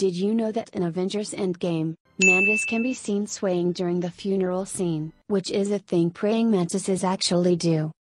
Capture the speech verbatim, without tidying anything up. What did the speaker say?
Did you know that in Avengers Endgame, Mantis can be seen swaying during the funeral scene, which is a thing praying mantises actually do.